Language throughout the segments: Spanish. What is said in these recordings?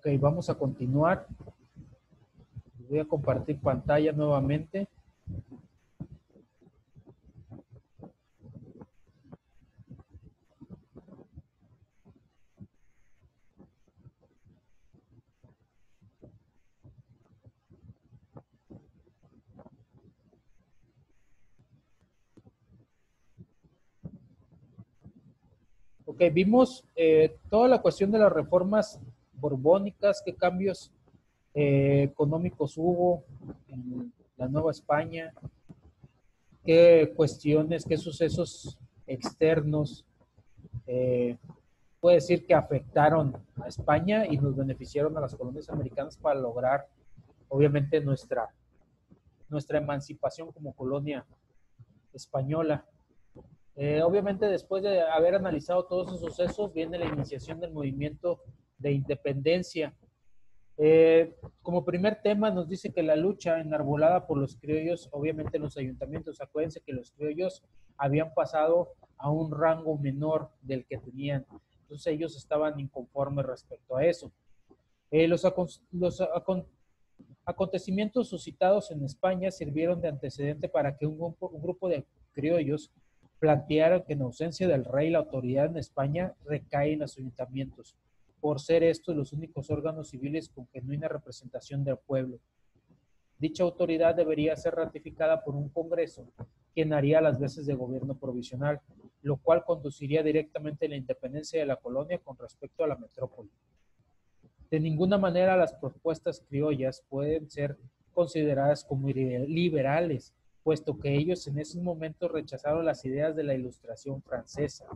Ok, vamos a continuar. Voy a compartir pantalla nuevamente. Ok, vimos toda la cuestión de las reformas borbónicas, qué cambios económicos hubo en la Nueva España, qué cuestiones, qué sucesos externos puede decir que afectaron a España y nos beneficiaron a las colonias americanas para lograr, obviamente, nuestra emancipación como colonia española. Obviamente, después de haber analizado todos esos sucesos, viene la iniciación del movimiento de independencia. Como primer tema nos dice que la lucha enarbolada por los criollos, obviamente en los ayuntamientos, acuérdense que los criollos habían pasado a un rango menor del que tenían, entonces ellos estaban inconformes respecto a eso. Los acontecimientos suscitados en España sirvieron de antecedente para que un grupo de criollos plantearan que en ausencia del rey la autoridad en España recae en los ayuntamientos, por ser estos los únicos órganos civiles con genuina representación del pueblo. Dicha autoridad debería ser ratificada por un Congreso, quien haría las veces de gobierno provisional, lo cual conduciría directamente a la independencia de la colonia con respecto a la metrópoli. De ninguna manera las propuestas criollas pueden ser consideradas como liberales, puesto que ellos en esos momentos rechazaron las ideas de la Ilustración francesa.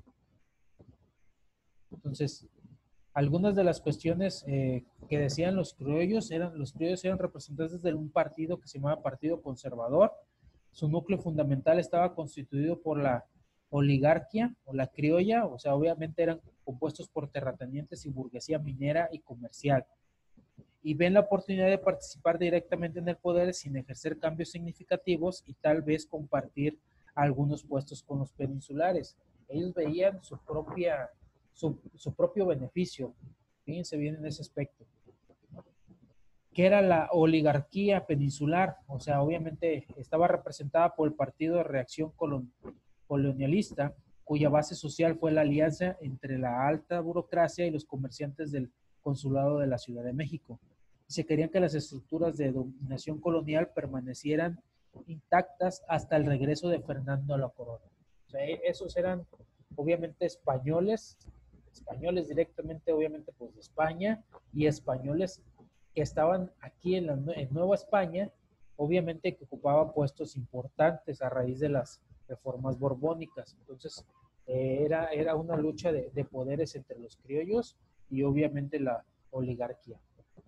Entonces, algunas de las cuestiones que decían los criollos eran representantes de un partido que se llamaba Partido Conservador. Su núcleo fundamental estaba constituido por la oligarquía o la criolla, o sea, obviamente eran compuestos por terratenientes y burguesía minera y comercial. Y ven la oportunidad de participar directamente en el poder sin ejercer cambios significativos y tal vez compartir algunos puestos con los peninsulares. Ellos veían su propio beneficio. Fíjense bien en ese aspecto. Que era la oligarquía peninsular, o sea, obviamente estaba representada por el Partido de Reacción Colonialista, cuya base social fue la alianza entre la alta burocracia y los comerciantes del consulado de la Ciudad de México. Y se querían que las estructuras de dominación colonial permanecieran intactas hasta el regreso de Fernando a la corona. O sea, esos eran obviamente españoles directamente, obviamente, pues de España, y españoles que estaban aquí en Nueva España, obviamente que ocupaban puestos importantes a raíz de las reformas borbónicas. Entonces, era una lucha de poderes entre los criollos y obviamente la oligarquía.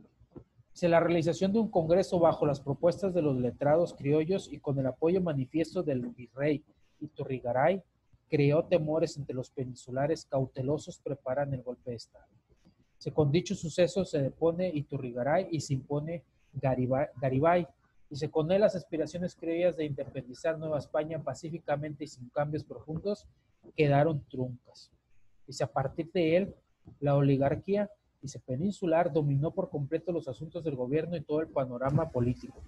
La realización de un congreso bajo las propuestas de los letrados criollos y con el apoyo manifiesto del virrey Iturrigaray creó temores entre los peninsulares cautelosos preparan el golpe de Estado. Con dicho suceso se depone Iturrigaray y se impone Garibay. Con él las aspiraciones criollas de independizar Nueva España pacíficamente y sin cambios profundos quedaron truncas. A partir de él, la oligarquía peninsular dominó por completo los asuntos del gobierno y todo el panorama político.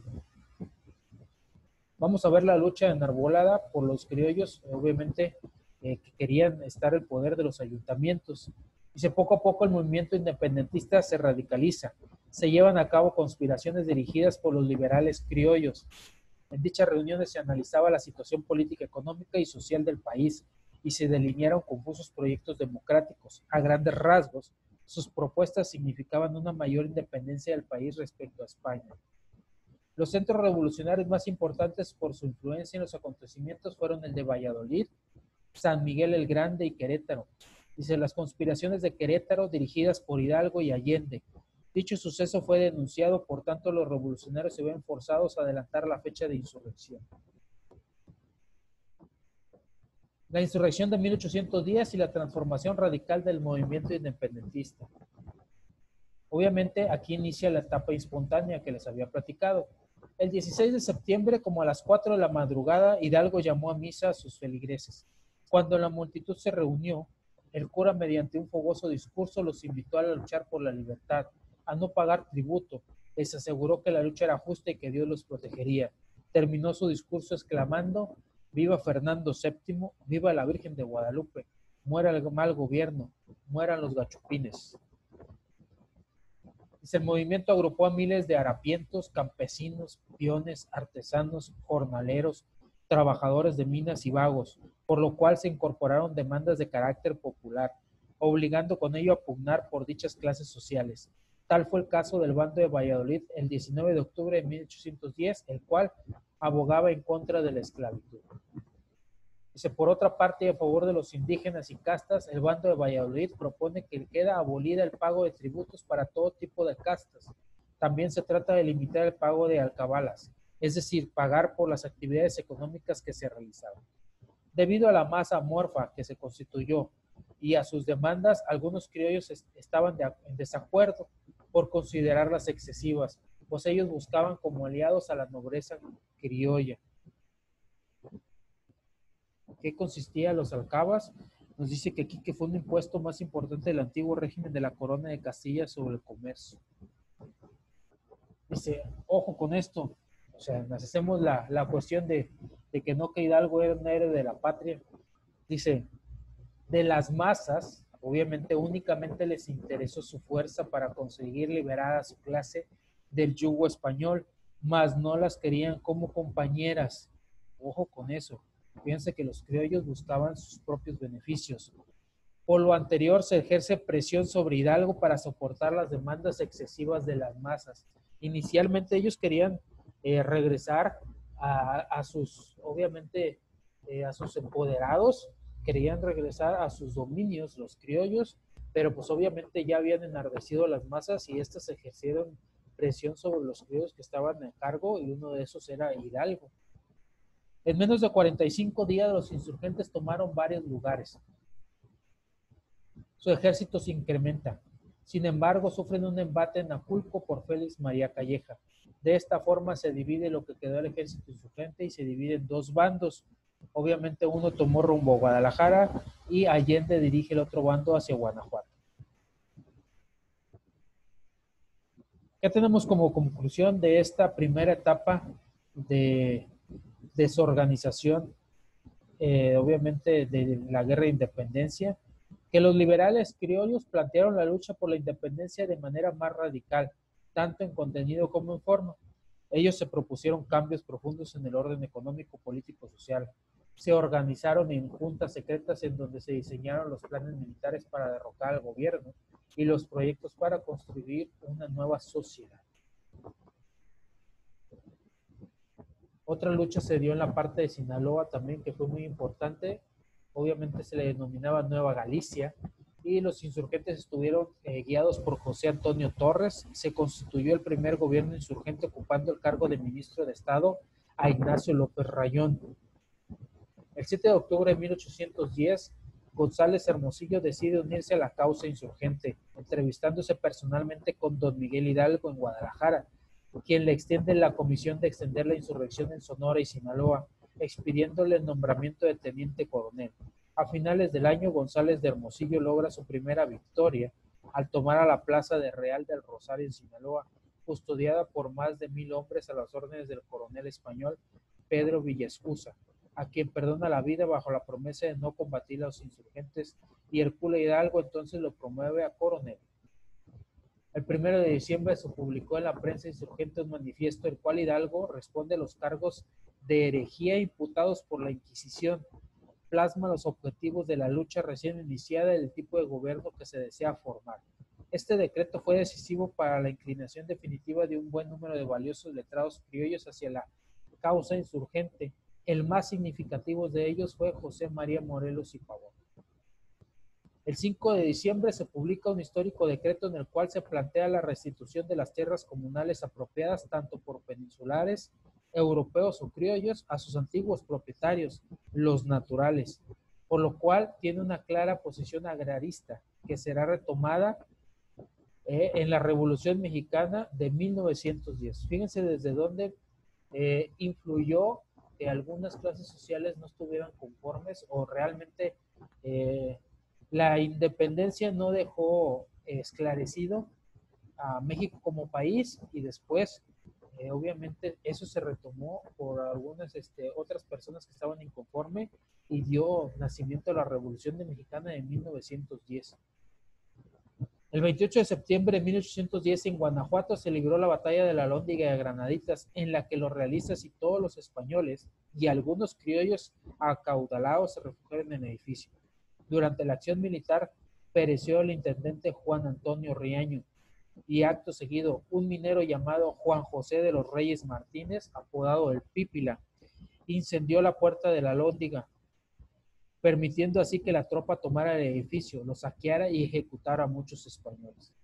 Vamos a ver la lucha enarbolada por los criollos, obviamente, que querían estar el poder de los ayuntamientos. Poco a poco el movimiento independentista se radicaliza. Se llevan a cabo conspiraciones dirigidas por los liberales criollos. En dichas reuniones se analizaba la situación política, económica y social del país y se delinearon confusos proyectos democráticos. A grandes rasgos, sus propuestas significaban una mayor independencia del país respecto a España. Los centros revolucionarios más importantes por su influencia en los acontecimientos fueron el de Valladolid, San Miguel el Grande y Querétaro. Las conspiraciones de Querétaro dirigidas por Hidalgo y Allende. Dicho suceso fue denunciado, por tanto los revolucionarios se ven forzados a adelantar la fecha de insurrección. La insurrección de 1810 y la transformación radical del movimiento independentista. Obviamente aquí inicia la etapa espontánea que les había platicado. El 16 de septiembre, como a las 4 de la madrugada, Hidalgo llamó a misa a sus feligreses. Cuando la multitud se reunió, el cura, mediante un fogoso discurso, los invitó a luchar por la libertad a no pagar tributo. Les aseguró que la lucha era justa y que Dios los protegería. Terminó su discurso exclamando: viva Fernando VII, viva la Virgen de Guadalupe, muera el mal gobierno, mueran los gachupines. El movimiento agrupó a miles de harapientos, campesinos, peones, artesanos, jornaleros, trabajadores de minas y vagos, por lo cual se incorporaron demandas de carácter popular, obligando con ello a pugnar por dichas clases sociales. Tal fue el caso del bando de Valladolid el 19 de octubre de 1810, el cual abogaba en contra de la esclavitud. Dice, por otra parte, a favor de los indígenas y castas, el bando de Valladolid propone que queda abolida el pago de tributos para todo tipo de castas. También se trata de limitar el pago de alcabalas, es decir, pagar por las actividades económicas que se realizaban. Debido a la masa amorfa que se constituyó y a sus demandas, algunos criollos estaban en desacuerdo por considerarlas excesivas, pues ellos buscaban como aliados a la nobleza criolla. ¿Qué consistía los alcabas? Nos dice que aquí que fue un impuesto más importante del antiguo régimen de la corona de Castilla sobre el comercio. Dice, ojo con esto, o sea, nos hacemos la cuestión de que no que Hidalgo era un héroe de la patria. Dice, de las masas, obviamente únicamente les interesó su fuerza para conseguir liberar a su clase del yugo español, mas no las querían como compañeras. Ojo con eso. Fíjense que los criollos buscaban sus propios beneficios. Por lo anterior, se ejerce presión sobre Hidalgo para soportar las demandas excesivas de las masas. Inicialmente ellos querían regresar a sus, obviamente, a sus empoderados, querían regresar a sus dominios, los criollos, pero pues obviamente ya habían enardecido a las masas y estas ejercieron presión sobre los criollos que estaban a cargo y uno de esos era Hidalgo. En menos de 45 días los insurgentes tomaron varios lugares. Su ejército se incrementa. Sin embargo, sufren un embate en Aculco por Félix María Calleja. De esta forma se divide lo que quedó del ejército insurgente y se divide en dos bandos. Obviamente uno tomó rumbo a Guadalajara y Allende dirige el otro bando hacia Guanajuato. ¿Qué tenemos como conclusión de esta primera etapa de desorganización, obviamente, de la guerra de independencia? Que los liberales criollos plantearon la lucha por la independencia de manera más radical, tanto en contenido como en forma. Ellos se propusieron cambios profundos en el orden económico, político, social. Se organizaron en juntas secretas en donde se diseñaron los planes militares para derrocar al gobierno y los proyectos para construir una nueva sociedad. Otra lucha se dio en la parte de Sinaloa también, que fue muy importante. Obviamente se le denominaba Nueva Galicia, y los insurgentes estuvieron guiados por José Antonio Torres. Se constituyó el primer gobierno insurgente ocupando el cargo de ministro de Estado a Ignacio López Rayón. El 7 de octubre de 1810, González Hermosillo decide unirse a la causa insurgente, entrevistándose personalmente con don Miguel Hidalgo en Guadalajara, quien le extiende la comisión de extender la insurrección en Sonora y Sinaloa, expidiéndole el nombramiento de teniente coronel. A finales del año, González de Hermosillo logra su primera victoria al tomar a la plaza de Real del Rosario en Sinaloa, custodiada por más de 1000 hombres a las órdenes del coronel español Pedro Villaescusa, a quien perdona la vida bajo la promesa de no combatir a los insurgentes, y el cura Hidalgo entonces lo promueve a coronel. El 1 de diciembre se publicó en la prensa insurgente un manifiesto, el cual Hidalgo responde a los cargos de herejía imputados por la Inquisición. Plasma los objetivos de la lucha recién iniciada y el tipo de gobierno que se desea formar. Este decreto fue decisivo para la inclinación definitiva de un buen número de valiosos letrados criollos hacia la causa insurgente. El más significativo de ellos fue José María Morelos y Pavón. El 5 de diciembre se publica un histórico decreto en el cual se plantea la restitución de las tierras comunales apropiadas tanto por peninsulares, europeos o criollos a sus antiguos propietarios, los naturales, por lo cual tiene una clara posición agrarista que será retomada en la Revolución Mexicana de 1910. Fíjense desde dónde influyó que algunas clases sociales no estuvieran conformes o realmente la independencia no dejó esclarecido a México como país y después, obviamente, eso se retomó por algunas otras personas que estaban inconformes y dio nacimiento a la Revolución Mexicana de 1910. El 28 de septiembre de 1810 en Guanajuato se libró la batalla de la Alhóndiga de Granaditas, en la que los realistas y todos los españoles y algunos criollos acaudalados se refugiaron en el edificio. Durante la acción militar pereció el intendente Juan Antonio Riaño y acto seguido un minero llamado Juan José de los Reyes Martínez, apodado el Pípila, incendió la puerta de la Alhóndiga, permitiendo así que la tropa tomara el edificio, lo saqueara y ejecutara a muchos españoles.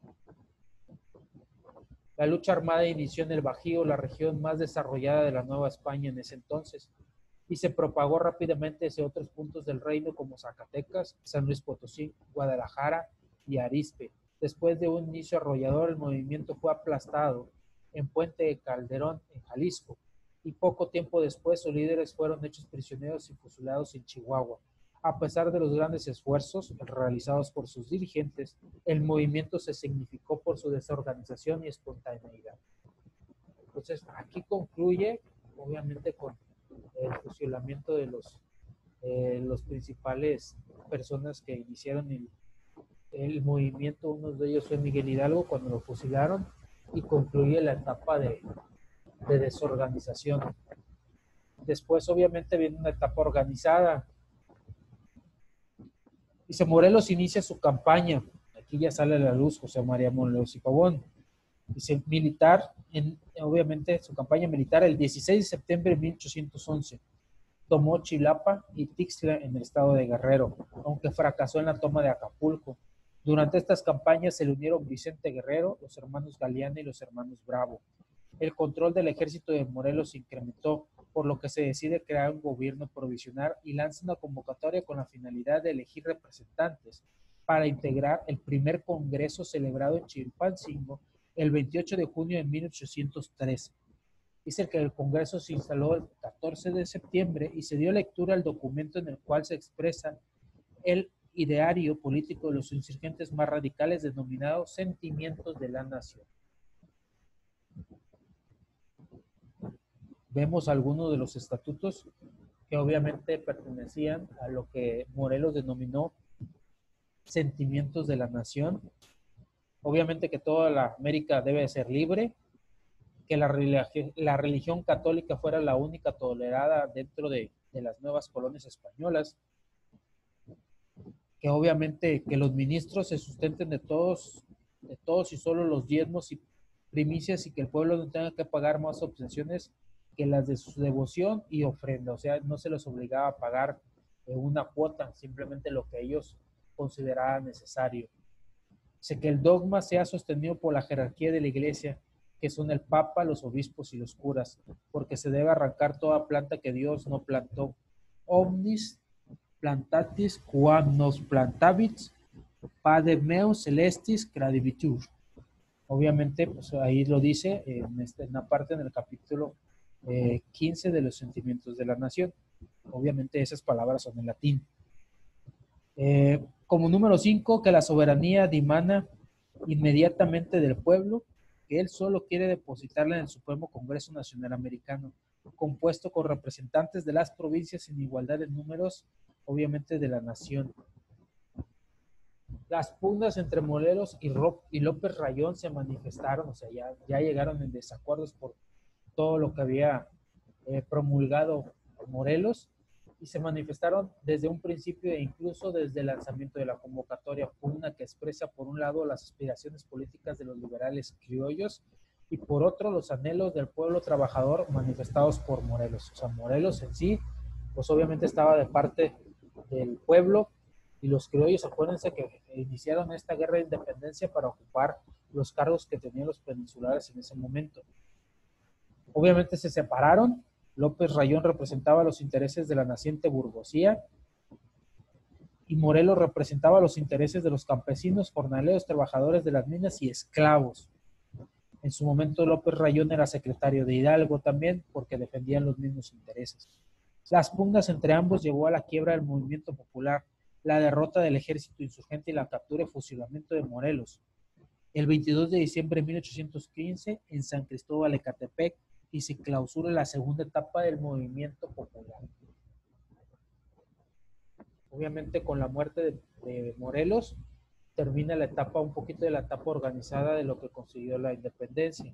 La lucha armada inició en el Bajío, la región más desarrollada de la Nueva España en ese entonces, y se propagó rápidamente hacia otros puntos del reino como Zacatecas, San Luis Potosí, Guadalajara y Arizpe. Después de un inicio arrollador, el movimiento fue aplastado en Puente de Calderón, en Jalisco, y poco tiempo después sus líderes fueron hechos prisioneros y fusilados en Chihuahua. A pesar de los grandes esfuerzos realizados por sus dirigentes, el movimiento se significó por su desorganización y espontaneidad. Entonces, aquí concluye, obviamente, con el fusilamiento de los principales personas que iniciaron el movimiento. Uno de ellos fue Miguel Hidalgo cuando lo fusilaron, y concluye la etapa de desorganización. Después, obviamente, viene una etapa organizada. Dice, Morelos inicia su campaña. Aquí ya sale a la luz José María Morelos y Pavón. Dice, militar, obviamente su campaña militar el 16 de septiembre de 1811. Tomó Chilapa y Tixla en el estado de Guerrero, aunque fracasó en la toma de Acapulco. Durante estas campañas se le unieron Vicente Guerrero, los hermanos Galeana y los hermanos Bravo. El control del ejército de Morelos se incrementó, por lo que se decide crear un gobierno provisional y lanza una convocatoria con la finalidad de elegir representantes para integrar el primer congreso celebrado en Chilpancingo el 28 de junio de 1813. Dice que el congreso se instaló el 14 de septiembre y se dio lectura al documento en el cual se expresa el ideario político de los insurgentes más radicales denominado Sentimientos de la Nación. Vemos algunos de los estatutos que obviamente pertenecían a lo que Morelos denominó Sentimientos de la Nación. Obviamente que toda la América debe ser libre, que la religión católica fuera la única tolerada dentro de las nuevas colonias españolas, que obviamente que los ministros se sustenten de todos y solo los diezmos y primicias, y que el pueblo no tenga que pagar más obsesiones que las de su devoción y ofrenda. O sea, no se les obligaba a pagar una cuota, simplemente lo que ellos consideraban necesario. Dice que el dogma sea sostenido por la jerarquía de la iglesia, que son el papa, los obispos y los curas, porque se debe arrancar toda planta que Dios no plantó. Omnis plantatis quam nos plantavit, Padre meus celestis credibitur. Obviamente, pues ahí lo dice en una parte en el capítulo 15 de los Sentimientos de la Nación. Obviamente esas palabras son en latín. Como número 5, que la soberanía dimana inmediatamente del pueblo, que él solo quiere depositarla en el Supremo Congreso Nacional Americano, compuesto con representantes de las provincias en igualdad de números, obviamente de la nación. Las pugnas entre Morelos y López Rayón se manifestaron, o sea, ya llegaron en desacuerdos por todo lo que había promulgado Morelos, y se manifestaron desde un principio e incluso desde el lanzamiento de la convocatoria. Pugna que expresa por un lado las aspiraciones políticas de los liberales criollos y por otro los anhelos del pueblo trabajador manifestados por Morelos. O sea, Morelos en sí, pues obviamente estaba de parte del pueblo, y los criollos, acuérdense que iniciaron esta guerra de independencia para ocupar los cargos que tenían los peninsulares en ese momento. Obviamente se separaron. López Rayón representaba los intereses de la naciente burguesía y Morelos representaba los intereses de los campesinos, jornaleros, trabajadores de las minas y esclavos. En su momento López Rayón era secretario de Hidalgo también, porque defendían los mismos intereses. Las pugnas entre ambos llevó a la quiebra del movimiento popular, la derrota del ejército insurgente y la captura y fusilamiento de Morelos. el 22 de diciembre de 1815 en San Cristóbal de Ecatepec y se clausura la segunda etapa del movimiento popular. Obviamente con la muerte de Morelos termina la etapa, un poquito de la etapa organizada de lo que consiguió la independencia.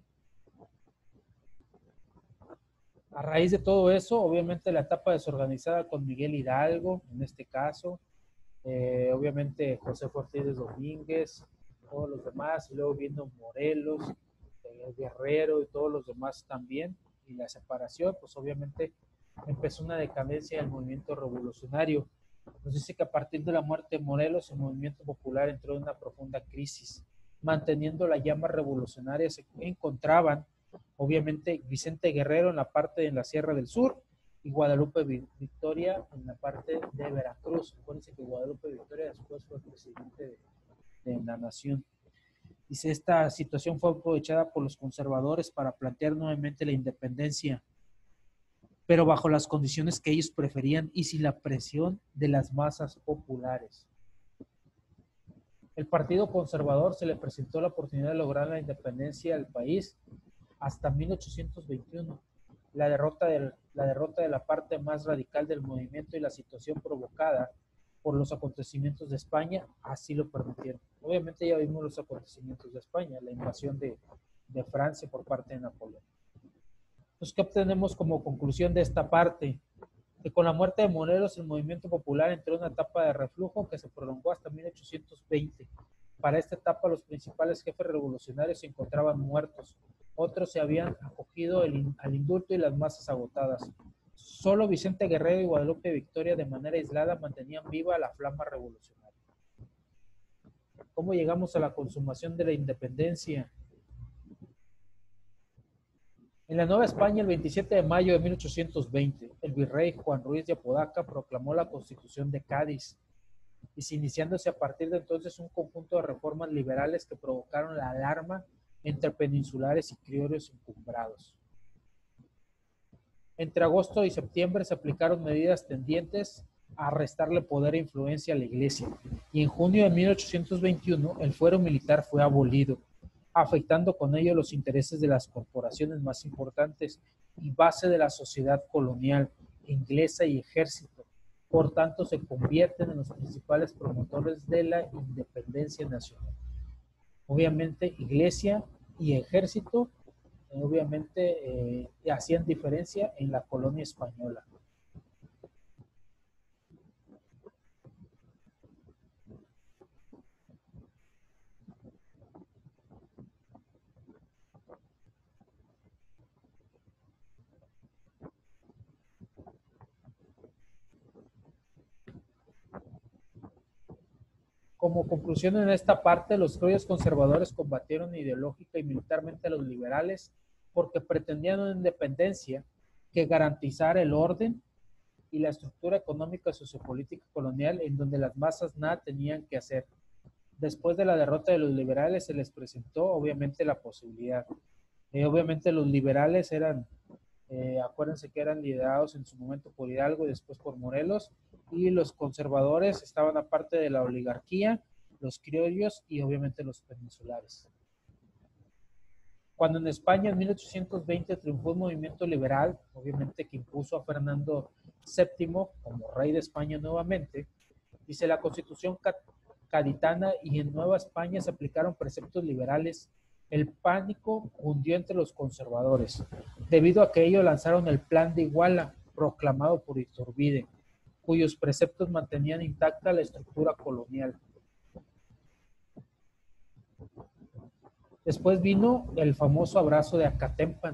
A raíz de todo eso, obviamente la etapa desorganizada con Miguel Hidalgo, en este caso, obviamente José Ortiz Domínguez, todos los demás, y luego viendo Morelos, Guerrero y todos los demás también, y la separación, pues obviamente empezó una decadencia del movimiento revolucionario. Nos dice que a partir de la muerte de Morelos, el movimiento popular entró en una profunda crisis. Manteniendo la llama revolucionaria se encontraban, obviamente, Vicente Guerrero en la parte de la Sierra del Sur y Guadalupe Victoria en la parte de Veracruz. Acuérdense que Guadalupe Victoria después fue presidente de la nación. Dice, esta situación fue aprovechada por los conservadores para plantear nuevamente la independencia, pero bajo las condiciones que ellos preferían y sin la presión de las masas populares. El Partido Conservador se le presentó la oportunidad de lograr la independencia del país hasta 1821. La derrota de la parte más radical del movimiento y la situación provocada por los acontecimientos de España así lo permitieron. Obviamente ya vimos los acontecimientos de España, la invasión de Francia por parte de Napoleón. Entonces, ¿qué obtenemos como conclusión de esta parte? Que con la muerte de Morelos el movimiento popular entró en una etapa de reflujo que se prolongó hasta 1820. Para esta etapa los principales jefes revolucionarios se encontraban muertos, otros se habían acogido al indulto y las masas agotadas. Solo Vicente Guerrero y Guadalupe Victoria de manera aislada mantenían viva la flama revolucionaria. ¿Cómo llegamos a la consumación de la independencia? En la Nueva España, el 27 de mayo de 1820, el virrey Juan Ruiz de Apodaca proclamó la Constitución de Cádiz, y iniciándose a partir de entonces un conjunto de reformas liberales que provocaron la alarma entre peninsulares y criollos encumbrados. Entre agosto y septiembre se aplicaron medidas tendientes a restarle poder e influencia a la Iglesia, y en junio de 1821 el fuero militar fue abolido, afectando con ello los intereses de las corporaciones más importantes y base de la sociedad colonial inglesa y ejército. Por tanto, se convierten en los principales promotores de la independencia nacional. Obviamente, Iglesia y ejército, obviamente, hacían diferencia en la colonia española. Como conclusión en esta parte, los criollos conservadores combatieron ideológica y militarmente a los liberales porque pretendían una independencia que garantizara el orden y la estructura económica y sociopolítica colonial en donde las masas nada tenían que hacer. Después de la derrota de los liberales se les presentó obviamente la posibilidad. Obviamente los liberales eran, acuérdense que eran liderados en su momento por Hidalgo y después por Morelos, y los conservadores estaban aparte de la oligarquía, los criollos y obviamente los peninsulares. Cuando en España en 1820 triunfó el movimiento liberal, obviamente que impuso a Fernando VII como rey de España nuevamente, dice la Constitución gaditana y en Nueva España se aplicaron preceptos liberales, el pánico cundió entre los conservadores. Debido a que ello lanzaron el Plan de Iguala, proclamado por Iturbide, cuyos preceptos mantenían intacta la estructura colonial. Después vino el famoso abrazo de Acatempan.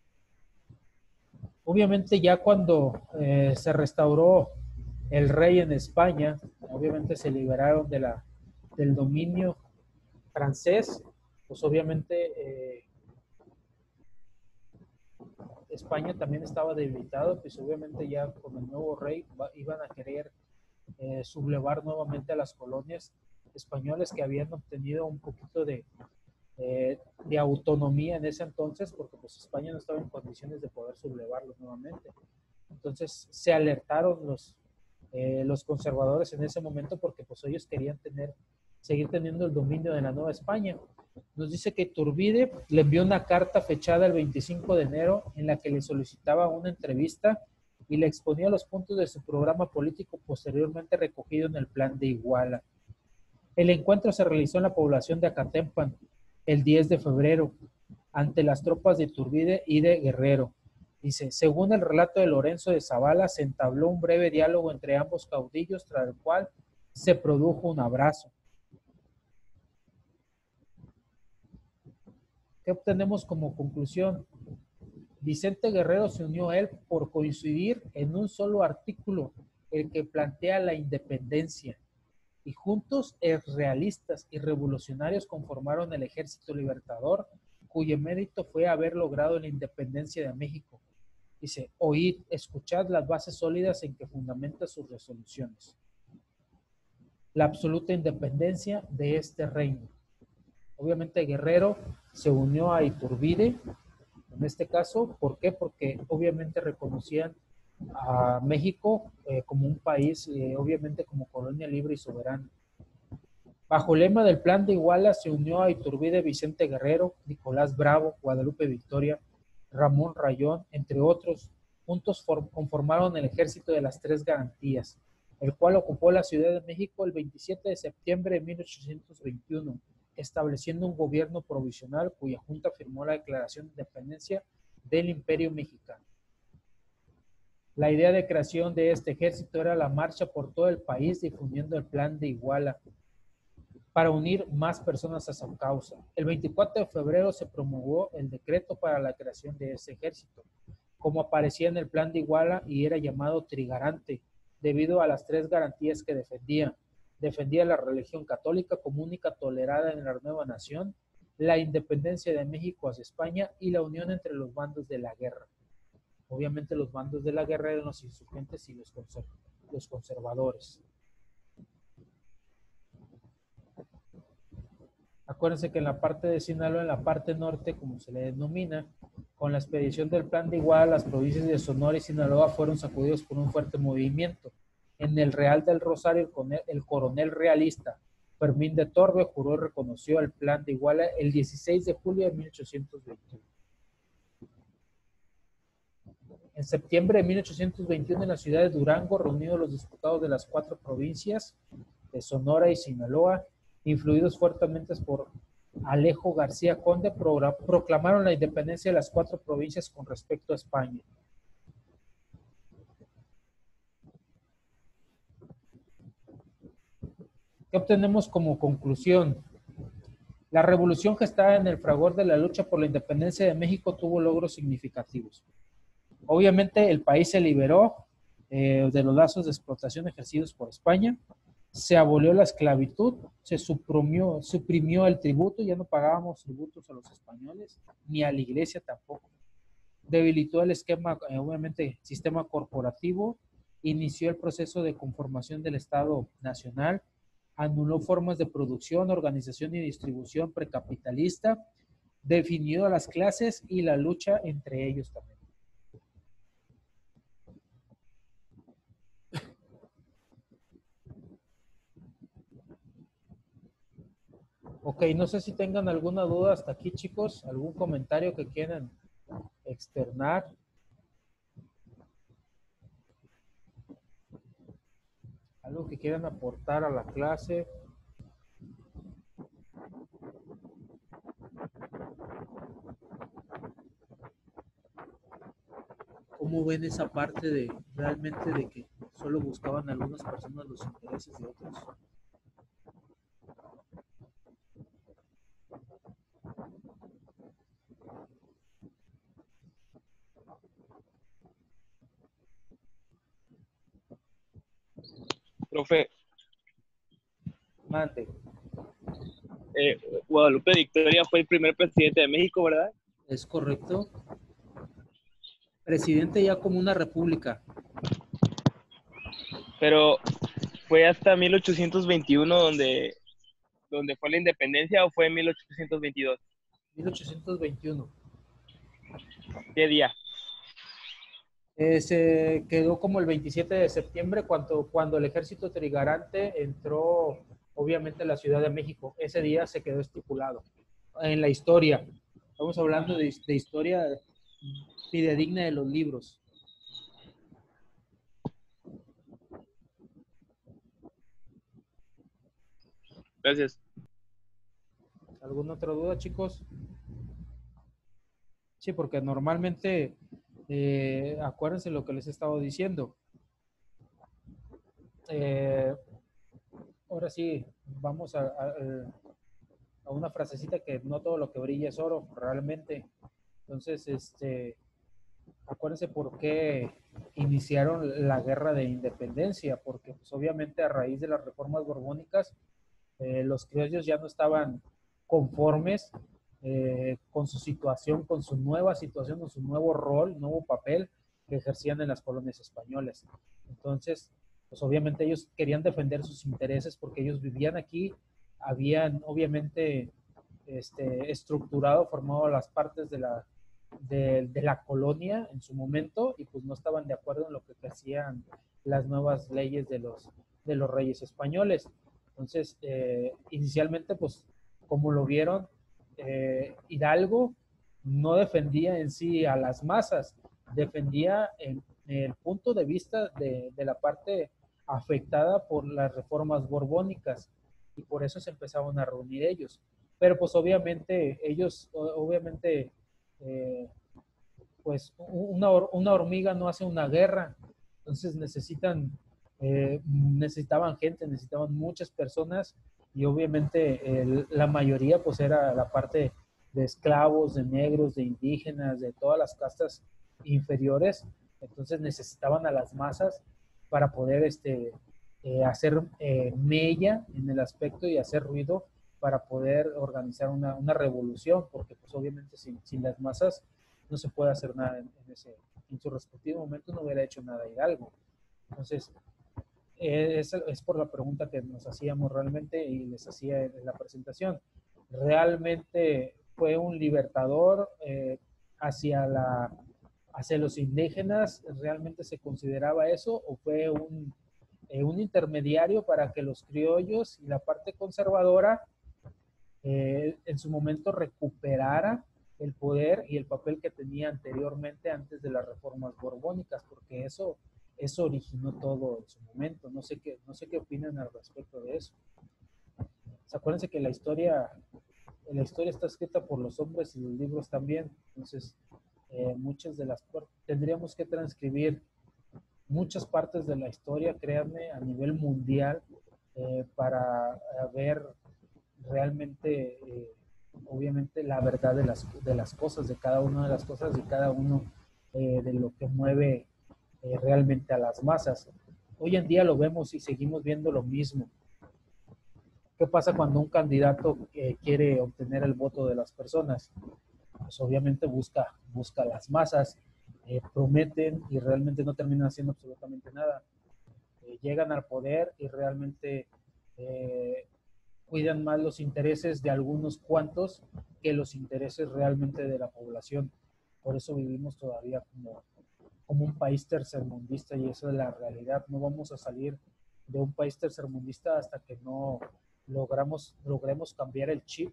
Obviamente ya cuando se restauró el rey en España, obviamente se liberaron del dominio francés, pues obviamente España también estaba debilitado, pues obviamente ya con el nuevo rey iban a querer sublevar nuevamente a las colonias españolas que habían obtenido un poquito de autonomía en ese entonces, porque pues España no estaba en condiciones de poder sublevarlos nuevamente. Entonces se alertaron los conservadores en ese momento porque pues ellos querían seguir teniendo el dominio de la Nueva España. Nos dice que Iturbide le envió una carta fechada el 25 de enero en la que le solicitaba una entrevista y le exponía los puntos de su programa político posteriormente recogido en el Plan de Iguala. El encuentro se realizó en la población de Acatempan el 10 de febrero ante las tropas de Iturbide y de Guerrero. Dice, según el relato de Lorenzo de Zavala, se entabló un breve diálogo entre ambos caudillos, tras el cual se produjo un abrazo. ¿Qué obtenemos como conclusión? Vicente Guerrero se unió a él por coincidir en un solo artículo, el que plantea la independencia, y juntos realistas y revolucionarios conformaron el Ejército Libertador, cuyo mérito fue haber logrado la independencia de México. Dice, oíd, escuchad las bases sólidas en que fundamenta sus resoluciones. La absoluta independencia de este reino. Obviamente Guerrero se unió a Iturbide, en este caso, ¿por qué? Porque obviamente reconocían a México como un país, obviamente como colonia libre y soberana. Bajo el lema del Plan de Iguala se unió a Iturbide Vicente Guerrero, Nicolás Bravo, Guadalupe Victoria, Ramón Rayón, entre otros. Juntos conformaron el Ejército de las Tres Garantías, el cual ocupó la Ciudad de México el 27 de septiembre de 1821, estableciendo un gobierno provisional cuya junta firmó la Declaración de Independencia del Imperio Mexicano. La idea de creación de este ejército era la marcha por todo el país difundiendo el Plan de Iguala para unir más personas a su causa. El 24 de febrero se promulgó el decreto para la creación de ese ejército, como aparecía en el Plan de Iguala, y era llamado trigarante, debido a las tres garantías que defendía. Defendía la religión católica como única tolerada en la nueva nación, la independencia de México hacia España y la unión entre los bandos de la guerra. Obviamente los bandos de la guerra eran los insurgentes y los conservadores. Acuérdense que en la parte de Sinaloa, en la parte norte, como se le denomina, con la expedición del Plan de Iguala, las provincias de Sonora y Sinaloa fueron sacudidos por un fuerte movimiento. En el Real del Rosario, el coronel realista Fermín de Torbe juró y reconoció el Plan de Iguala el 16 de julio de 1821. En septiembre de 1821, en la ciudad de Durango, reunidos los diputados de las cuatro provincias de Sonora y Sinaloa, influidos fuertemente por Alejo García Conde, proclamaron la independencia de las cuatro provincias con respecto a España. ¿Qué obtenemos como conclusión? La revolución gestada en el fragor de la lucha por la independencia de México tuvo logros significativos. Obviamente el país se liberó de los lazos de explotación ejercidos por España, se abolió la esclavitud, se suprimió el tributo, ya no pagábamos tributos a los españoles, ni a la iglesia tampoco. Debilitó el esquema, obviamente, sistema corporativo, inició el proceso de conformación del Estado Nacional, anuló formas de producción, organización y distribución precapitalista, definió a las clases y la lucha entre ellos también. Ok, no sé si tengan alguna duda hasta aquí, chicos, algún comentario que quieran externar. Algo que quieran aportar a la clase. ¿Cómo ven esa parte de realmente de que solo buscaban algunas personas los intereses de otros? Profe, Mande. Guadalupe Victoria fue el primer presidente de México, ¿verdad? Es correcto. Presidente ya como una república. Pero fue hasta 1821 donde fue la independencia, ¿o fue en 1822? 1821. ¿Qué día? Se quedó como el 27 de septiembre cuando el ejército trigarante entró, obviamente, a la Ciudad de México. Ese día se quedó estipulado en la historia. Estamos hablando de historia fidedigna de los libros. Gracias. ¿Alguna otra duda, chicos? Sí, porque normalmente, acuérdense lo que les he estado diciendo. Ahora sí, vamos a una frasecita que no todo lo que brilla es oro, realmente. Entonces, acuérdense por qué iniciaron la guerra de independencia, porque pues, obviamente a raíz de las reformas borbónicas, los criollos ya no estaban conformes con su situación, con su nueva situación, con su nuevo rol, nuevo papel que ejercían en las colonias españolas. Entonces, pues obviamente ellos querían defender sus intereses porque ellos vivían aquí, habían obviamente estructurado, formado las partes de la colonia en su momento y pues no estaban de acuerdo en lo que hacían las nuevas leyes de los reyes españoles. Entonces, inicialmente, pues, como lo vieron, Hidalgo no defendía en sí a las masas, defendía en el punto de vista de la parte afectada por las reformas borbónicas y por eso se empezaron a reunir ellos. Pero pues obviamente ellos, obviamente, pues una hormiga no hace una guerra, entonces necesitaban gente, necesitaban muchas personas y obviamente la mayoría pues era la parte de esclavos, de negros, de indígenas, de todas las castas inferiores, entonces necesitaban a las masas para poder hacer mella en el aspecto y hacer ruido para poder organizar una revolución, porque pues obviamente sin las masas no se puede hacer nada en su respectivo momento no hubiera hecho nada Hidalgo. Entonces, es por la pregunta que nos hacíamos realmente y les hacía en la presentación. ¿Realmente fue un libertador hacia, hacia los indígenas? ¿Realmente se consideraba eso? ¿O fue un intermediario para que los criollos y la parte conservadora en su momento recuperara el poder y el papel que tenía anteriormente antes de las reformas borbónicas, porque eso originó todo en su momento. No sé qué opinan al respecto de eso. ¿Se acuérdense que la historia está escrita por los hombres y los libros también? Entonces, muchas de las tendríamos que transcribir muchas partes de la historia, créanme, a nivel mundial, para ver realmente, obviamente, la verdad de las cosas, de cada una de las cosas, de cada uno de lo que mueve realmente a las masas. Hoy en día lo vemos y seguimos viendo lo mismo. ¿Qué pasa cuando un candidato quiere obtener el voto de las personas? Pues obviamente busca las masas, prometen y realmente no terminan haciendo absolutamente nada. Llegan al poder y realmente cuidan más los intereses de algunos cuantos que los intereses realmente de la población. Por eso vivimos todavía como un país tercermundista y eso es la realidad. No vamos a salir de un país tercermundista hasta que no logremos cambiar el chip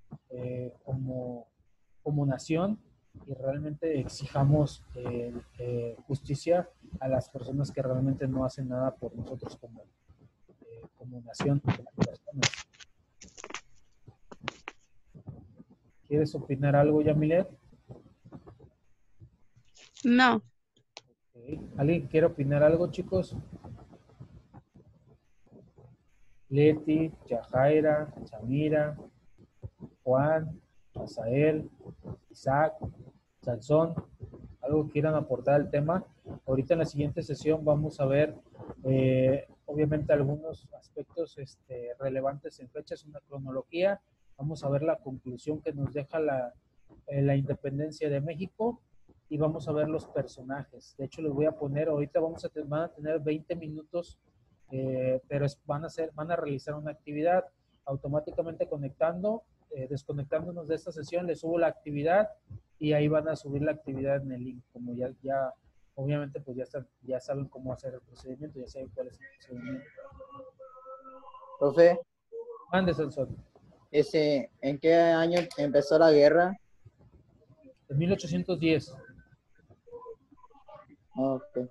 como nación y realmente exijamos justicia a las personas que realmente no hacen nada por nosotros como nación, como personas. ¿Quieres opinar algo, Yamilet? No. Okay. ¿Alguien quiere opinar algo, chicos? Leti, Yajaira, Samira, Juan, Asael, Isaac, Sansón, algo que quieran aportar al tema. Ahorita en la siguiente sesión vamos a ver, obviamente, algunos aspectos relevantes en fechas, una cronología. Vamos a ver la conclusión que nos deja la independencia de México y vamos a ver los personajes. De hecho, les voy a poner, ahorita van a tener 20 minutos, pero van a realizar una actividad automáticamente conectando, desconectándonos de esta sesión, les subo la actividad y ahí van a subir la actividad en el link. Como ya obviamente, pues ya saben cómo hacer el procedimiento, ya saben cuál es el procedimiento. Profe, Mande, Sansón. ¿En qué año empezó la guerra? En 1810. Ok.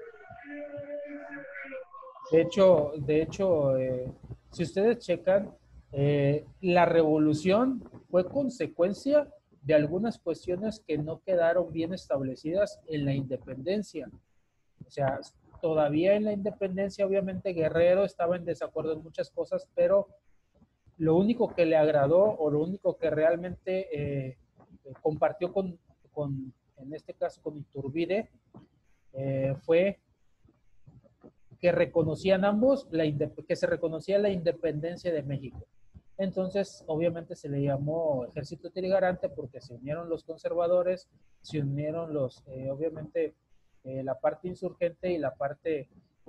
De hecho, si ustedes checan, la revolución fue consecuencia de algunas cuestiones que no quedaron bien establecidas en la independencia. O sea, todavía en la independencia, obviamente Guerrero estaba en desacuerdo en muchas cosas, pero lo único que le agradó o lo único que realmente compartió en este caso con Iturbide, fue que reconocían ambos que se reconocía la independencia de México. Entonces, obviamente se le llamó Ejército Trigarante porque se unieron los conservadores, se unieron obviamente, la parte insurgente y la parte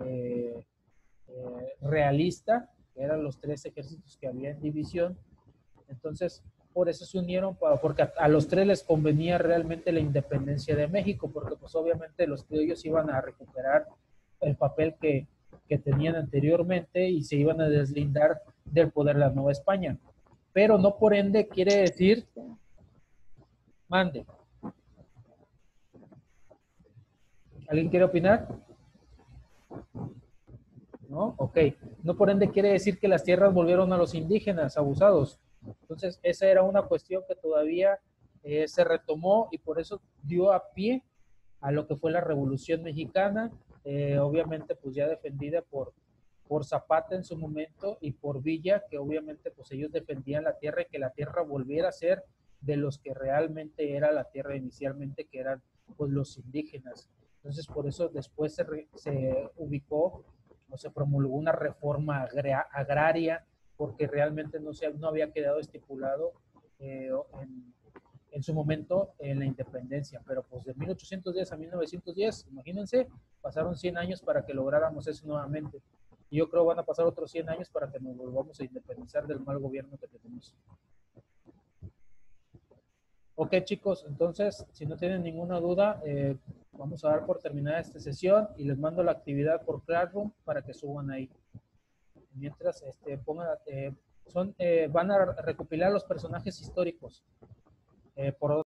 realista, que eran los tres ejércitos que había en división. Entonces, por eso se unieron, porque a los tres les convenía realmente la independencia de México, porque pues obviamente los criollos iban a recuperar el papel que tenían anteriormente y se iban a deslindar del poder de la Nueva España. Pero no por ende quiere decir, mande. ¿Alguien quiere opinar? ¿No? Ok. No por ende quiere decir que las tierras volvieron a los indígenas abusados. Entonces, esa era una cuestión que todavía se retomó y por eso dio a pie a lo que fue la Revolución Mexicana, obviamente pues ya defendida por Zapata en su momento y por Villa, que obviamente pues ellos defendían la tierra y que la tierra volviera a ser de los que realmente era la tierra inicialmente, que eran pues los indígenas. Entonces por eso después se ubicó o se promulgó una reforma agraria porque realmente no había quedado estipulado en su momento en la independencia, pero pues de 1810 a 1910, imagínense, pasaron 100 años para que lográramos eso nuevamente. Y yo creo van a pasar otros 100 años para que nos volvamos a independizar del mal gobierno que tenemos. Ok, chicos, entonces, si no tienen ninguna duda, vamos a dar por terminada esta sesión y les mando la actividad por Classroom para que suban ahí. Mientras pongan, van a recopilar los personajes históricos. Por